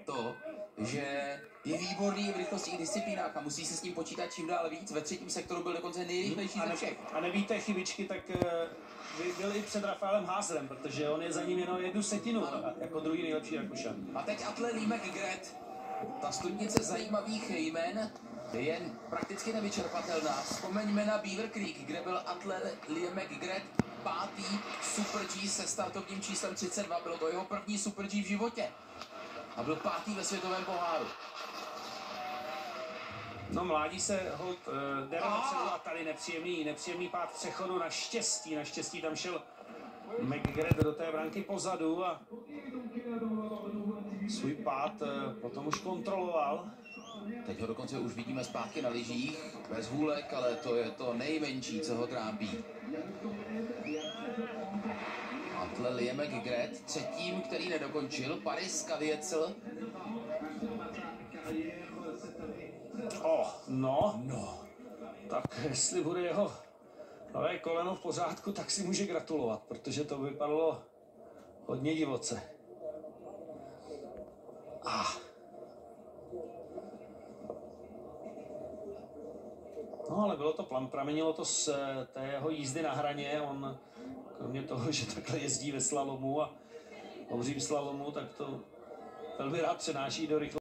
to, že je výborný v rychlostních disciplínách a musí se s ním počítat čím dál víc. Ve třetím sektoru byl dokonce nejrychlejší ze všech. A nevíte chybičky, tak byl i před Rafaelem Házelem, protože on je za ním jenom 1/1 jako druhý nejlepší Rakušan. A teď Atle Lee McGrath. Ta studnice zajímavých jmen je jen prakticky nevyčerpatelná. Vzpomeňme na Beaver Creek, kde byl Atle Lee McGrath pátý Super G se startovním číslem 32. Bylo to jeho první Super G v životě. A byl pátý ve světovém poháru. No mládí se hod jde dopředu a tady nepříjemný pád přechodu, naštěstí tam šel McGrath do té branky pozadu a svůj pád potom už kontroloval. Teď ho dokonce už vidíme zpátky na lyžích, bez hůlek, ale to je to nejmenší, co ho trápí. Atle Lee McGrath třetím, který nedokončil, Paris Kavěcl. No. Tak jestli bude jeho nové koleno v pořádku, tak si může gratulovat, protože to vypadalo hodně divoce. No ale bylo to pramenilo to z té jeho jízdy na hraně. On kromě toho, že takhle jezdí ve slalomu a obřím slalomu, tak to velmi rád přenáší do rychlosti.